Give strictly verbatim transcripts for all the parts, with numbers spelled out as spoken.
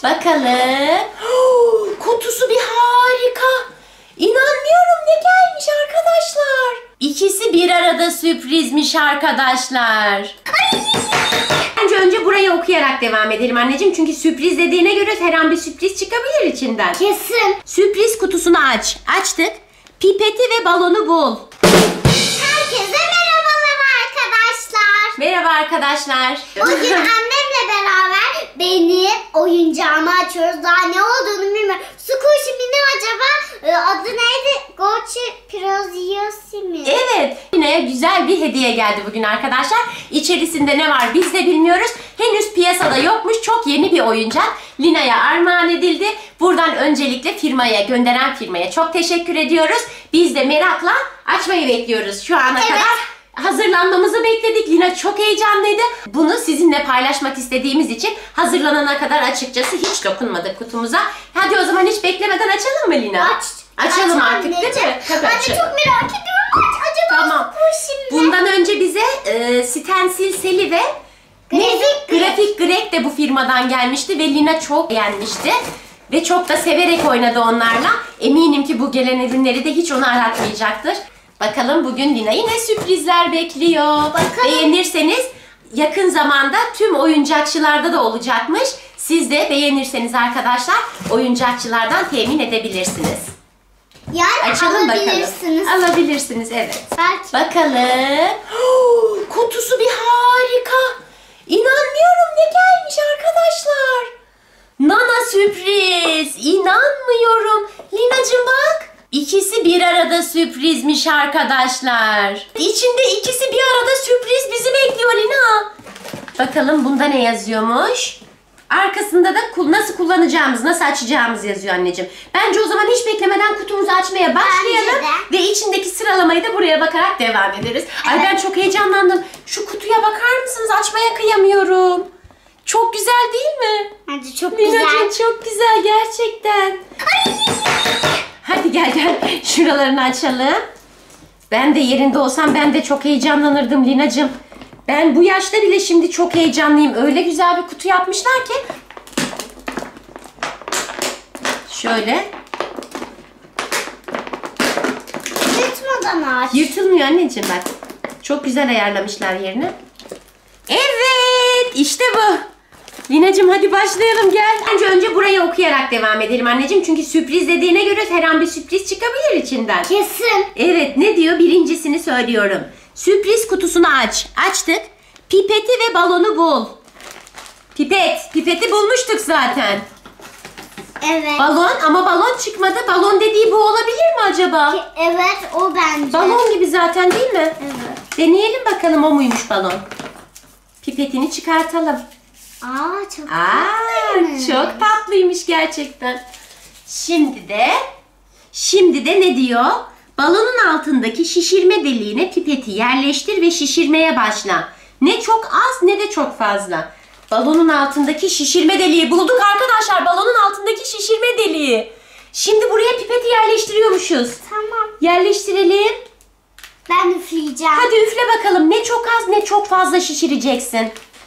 Bakalım. Kutusu bir harika. İnanmıyorum, ne gelmiş arkadaşlar. İkisi bir arada sürprizmiş arkadaşlar. Ay. Önce önce burayı okuyarak devam edelim anneciğim. Çünkü sürpriz dediğine göre her an bir sürpriz çıkabilir içinden. Kesin. Sürpriz kutusunu aç. Açtık. Pipeti ve balonu bul. Herkese merhabalar arkadaşlar. Merhaba arkadaşlar. Bugün annemle beraber benim oyuncağımı açıyoruz. Daha ne olduğunu bilmiyorum. Squishy mi ne acaba? Adı neydi? Gochi Proziosi mi? Evet. Yine güzel bir hediye geldi bugün arkadaşlar. İçerisinde ne var biz de bilmiyoruz. Henüz piyasada yokmuş. Çok yeni bir oyuncak. Lina'ya armağan edildi. Buradan öncelikle firmaya, gönderen firmaya çok teşekkür ediyoruz. Biz de merakla açmayı bekliyoruz şu ana evet. kadar. Hazırlanmamızı bekledik. Lina çok heyecanlıydı. Bunu sizinle paylaşmak istediğimiz için hazırlanana kadar açıkçası hiç dokunmadık kutumuza. Hadi o zaman hiç beklemeden açalım mı Lina? Aç. Açalım aç artık değil mi? Tabii Anne açalım. çok merak ediyorum. Aç acaba Tamam. şimdi. Bundan önce bize e, Stencil Seli ve Grafik Grafik Greg de bu firmadan gelmişti ve Lina çok beğenmişti. Ve çok da severek oynadı onlarla. Eminim ki bu gelen ürünleri de hiç onu aratmayacaktır. Bakalım bugün Lina'yı ne sürprizler bekliyor. Bakalım. Beğenirseniz yakın zamanda tüm oyuncakçılarda da olacakmış. Siz de beğenirseniz arkadaşlar oyuncakçılardan temin edebilirsiniz. Yani Açalım alabilirsiniz. bakalım. Alabilirsiniz evet. Belki. Bakalım. Kutusu bir harika. İnanmıyorum, ne gelmiş arkadaşlar. Nana sürpriz. İnanmıyorum. Lina'cığım bak. İkisi bir arada sürprizmiş arkadaşlar. İçinde ikisi bir arada sürpriz bizi bekliyor Lina. Bakalım bunda ne yazıyormuş? Arkasında da nasıl kullanacağımız, nasıl açacağımız yazıyor anneciğim. Bence o zaman hiç beklemeden kutumuzu açmaya başlayalım. Ve içindeki sıralamayı da buraya bakarak devam ederiz. Evet. Ay ben çok heyecanlandım. Şu kutuya bakar mısınız? Açmaya kıyamıyorum. Çok güzel değil mi? Bence çok Lina'cığım güzel. çok güzel gerçekten. Ay. Hadi gel gel şuralarını açalım. Ben de yerinde olsam ben de çok heyecanlanırdım Lina'cığım. Ben bu yaşta bile şimdi çok heyecanlıyım. Öyle güzel bir kutu yapmışlar ki. Şöyle. Yırtmadan aç. Yırtılmıyor anneciğim bak. Çok güzel ayarlamışlar yerini. Evet işte bu. Lina'cığım hadi başlayalım gel. Önce önce burayı okuyarak devam edelim anneciğim. Çünkü sürpriz dediğine göre her an bir sürpriz çıkabilir içinden. Kesin. Evet ne diyor? Birincisini söylüyorum. Sürpriz kutusunu aç. Açtık. Pipeti ve balonu bul. Pipet. Pipeti bulmuştuk zaten. Evet. Balon ama balon çıkmadı. Balon dediği bu olabilir mi acaba? Evet o bence. Balon gibi zaten değil mi? Evet. Deneyelim bakalım o muymuş balon. Pipetini çıkartalım. Aa çok Aa, tatlıymış. çok tatlıymış gerçekten. Şimdi de şimdi de ne diyor? Balonun altındaki şişirme deliğine pipeti yerleştir ve şişirmeye başla. Ne çok az ne de çok fazla. Balonun altındaki şişirme deliği bulduk arkadaşlar. Balonun altındaki şişirme deliği. Şimdi buraya pipeti yerleştiriyormuşuz. Tamam. Yerleştirelim. Ben üfleyeceğim. Hadi üfle bakalım. Ne çok az ne çok fazla şişireceksin.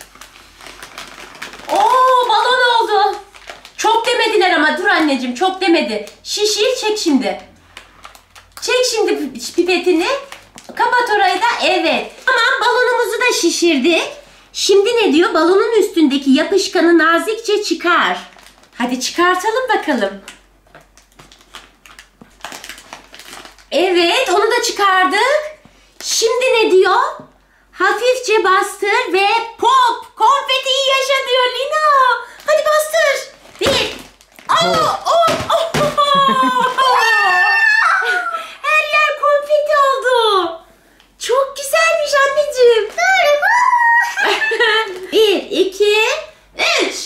Oo, balon oldu. Çok demediler ama dur anneciğim, çok demedi. Şişir, çek şimdi. Çek şimdi pipetini. Kapat orayı da. Evet. Tamam, balonumuzu da şişirdik. Şimdi ne diyor? Balonun üstündeki yapışkanı nazikçe çıkar. Hadi çıkartalım bakalım. Evet, onu da çıkardık. Şimdi ne diyor? Hafifçe bastır ve pop! Konfetiyi yaşa diyor Lina. Hadi bastır. Bir. Oh, oh, oh, oh. Her yer konfeti oldu. Çok güzelmiş anneciğim. Bir, iki, üç.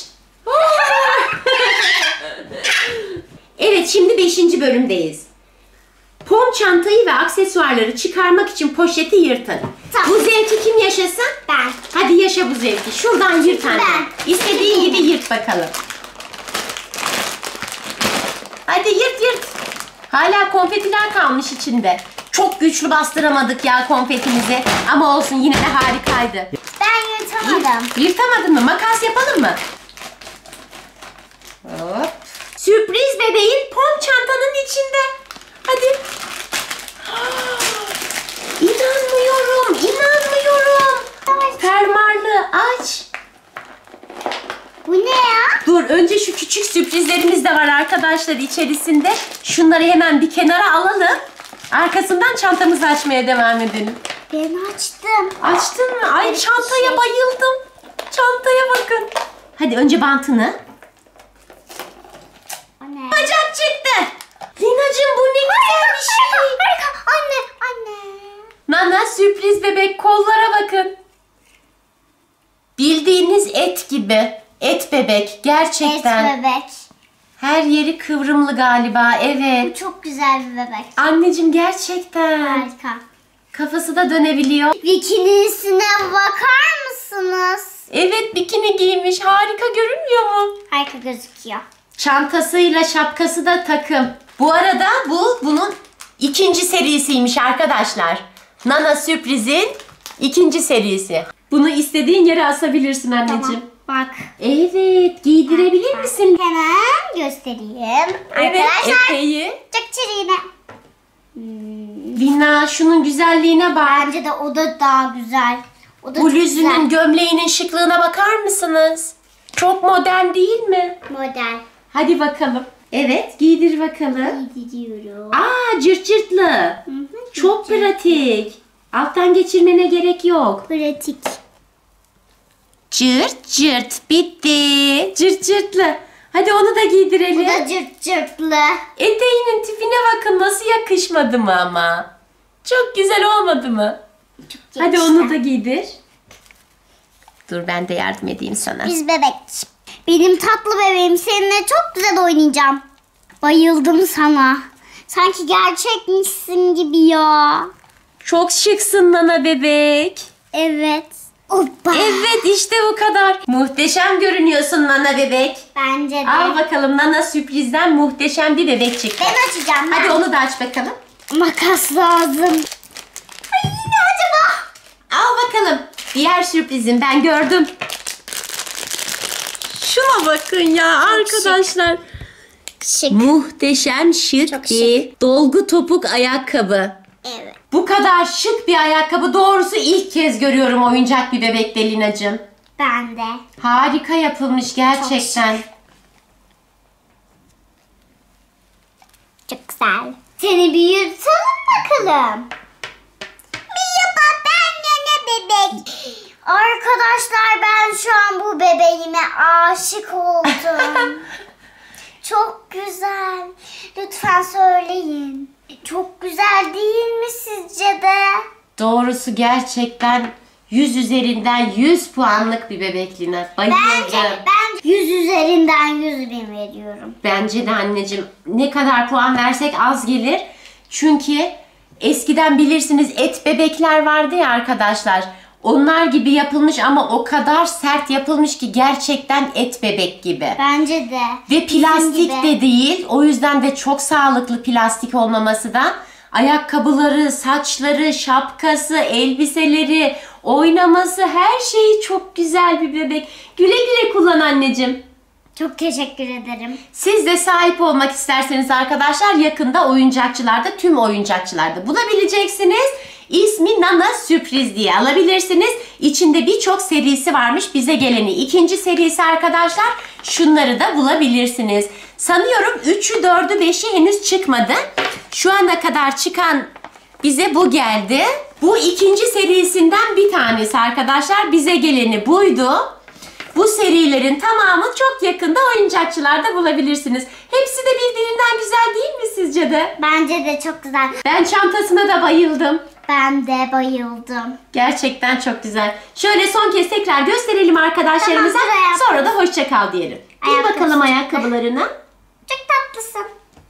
Evet, şimdi beşinci bölümdeyiz. Pom çantayı ve aksesuarları çıkarmak için poşeti yırtın. Tamam. Bu zevki kim yaşasın? Ben. Hadi yaşa bu zevki. Şuradan yırt anne. Ben. İstediğin gibi yırt bakalım. Hadi yırt yırt. Hala konfetiler kalmış içinde. Çok güçlü bastıramadık ya konfetimizi. Ama olsun, yine de harikaydı. Ben yırtamadım. Yırtamadın mı? Makas yapalım mı? içinde. Hadi. İnanmıyorum, inanmıyorum. Fermuarlı aç. Bu ne ya? Dur, önce şu küçük sürprizlerimiz de var arkadaşlar içerisinde. Şunları hemen bir kenara alalım. Arkasından çantamızı açmaya devam edelim. Ben açtım. Açtın mı? Ay Evet, çantaya şey. bayıldım. Çantaya bakın. Hadi önce bantını. O ne? Bacak çıktı. Lina'cığım bu ne güzel bir şey. Harika. Anne, anne. Nana sürpriz bebek, kollara bakın. Bildiğiniz et gibi. Et bebek gerçekten. Es bebek. Her yeri kıvrımlı galiba, Bu evet. çok güzel bir bebek. Anneciğim gerçekten. Harika. Kafası da dönebiliyor. Bikinisine bakar mısınız? Evet, bikini giymiş. Harika, görünmüyor mu? Harika gözüküyor. Çantasıyla şapkası da takım. Bu arada bu bunun ikinci serisiymiş arkadaşlar. Nana sürprizin ikinci serisi. Bunu istediğin yere asabilirsin anneciğim. Tamam. Bak. Evet, giydirebilir misin? Hemen göstereyim. Evet, Arkadaşlar. eteği. Çok çirine. Lina, şunun güzelliğine bak. Bence de o da daha güzel. O da çok Bluzunun, güzel. gömleğinin şıklığına bakar mısınız? Çok modern değil mi? Model. Hadi bakalım. Evet, giydir bakalım. Gidiyorum. Aa, cırt cırtlı. Çok pratik. Alttan geçirmene gerek yok. Pratik. Cırt cırt bitti. Cırt cırtlı. Hadi onu da Bu giydirelim. da cırt cırtlı. Eteğinin tipine bakın, nasıl yakışmadı mı ama? Çok güzel olmadı mı? Çok Hadi yakıştı. onu da giydir. Dur ben de yardım edeyim sana. Biz bebek. Benim tatlı bebeğim, seninle çok güzel oynayacağım. Bayıldım sana. Sanki gerçekmişsin gibi ya. Çok şıksın Nana bebek. Evet. Hoppa. Evet, işte bu kadar. Muhteşem görünüyorsun Nana bebek. Bence de. Al bakalım, Nana sürprizden muhteşem bir bebek çıktı. Ben açacağım. Hadi ben. onu da aç bakalım. Makas lazım. Ay ne acaba? Al bakalım. Diğer sürprizim, ben gördüm. Şuna bakın ya arkadaşlar. Şık. Muhteşem şık Çok bir dolgu topuk ayakkabı. Evet. Bu kadar şık bir ayakkabı doğrusu ilk kez görüyorum oyuncak bir bebekte Lina'cığım. Ben de. Harika yapılmış gerçekten. Çok güzel. Seni bir yırtalım bakalım. Merhaba, ben Nene bebek. Arkadaşlar, ben şu an bu bebeğime aşık oldum. Çok güzel. Lütfen söyleyin. Çok güzel değil mi sizce de? Doğrusu gerçekten yüz üzerinden yüz puanlık bir bebek Lina. Bayıldım. Bence ben yüz üzerinden yüz bin veriyorum. Bence de anneciğim, ne kadar puan versek az gelir. Çünkü eskiden bilirsiniz et bebekler vardı ya arkadaşlar. Onlar gibi yapılmış ama o kadar sert yapılmış ki gerçekten et bebek gibi. Bence de. Ve plastik Bizim gibi. de değil. O yüzden de çok sağlıklı plastik olmaması da. Ayakkabıları, saçları, şapkası, elbiseleri, oynaması, her şeyi çok güzel bir bebek. Güle güle kullan anneciğim. Çok teşekkür ederim. Siz de sahip olmak isterseniz arkadaşlar yakında oyuncakçılarda, tüm oyuncakçılarda bulabileceksiniz. İsmi Nana Sürpriz diye alabilirsiniz. İçinde birçok serisi varmış. Bize geleni ikinci serisi arkadaşlar. Şunları da bulabilirsiniz. Sanıyorum üçü, dördü, beşi henüz çıkmadı. Şu ana kadar çıkan bize bu geldi. Bu ikinci serisinden bir tanesi arkadaşlar. Bize geleni buydu. Bu serilerin tamamı çok yakında oyuncakçılarda bulabilirsiniz. Hepsi de birbirinden güzel değil mi sizce de? Bence de çok güzel. Ben çantasına da bayıldım. Ben de bayıldım. Gerçekten çok güzel. Şöyle son kez tekrar gösterelim arkadaşlarımıza. Tamam, ayakkabı. Sonra da hoşça kal diyelim. Giy Ayakkabı bakalım çıktı. ayakkabılarına. Çok tatlısın.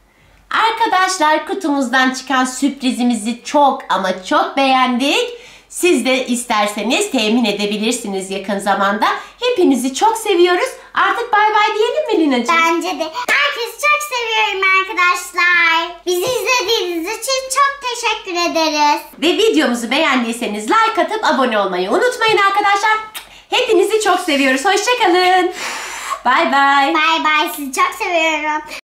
Arkadaşlar kutumuzdan çıkan sürprizimizi çok ama çok beğendik. Siz de isterseniz temin edebilirsiniz yakın zamanda. Hepinizi çok seviyoruz. Artık bay bay diyelim mi Lina'cığım? Bence de. Herkesi çok seviyorum arkadaşlar. Bizi izlediğiniz için çok teşekkür ederiz. Ve videomuzu beğendiyseniz like atıp abone olmayı unutmayın arkadaşlar. Hepinizi çok seviyoruz. Hoşça kalın. Bay bay. Bay bay, sizi çok seviyorum.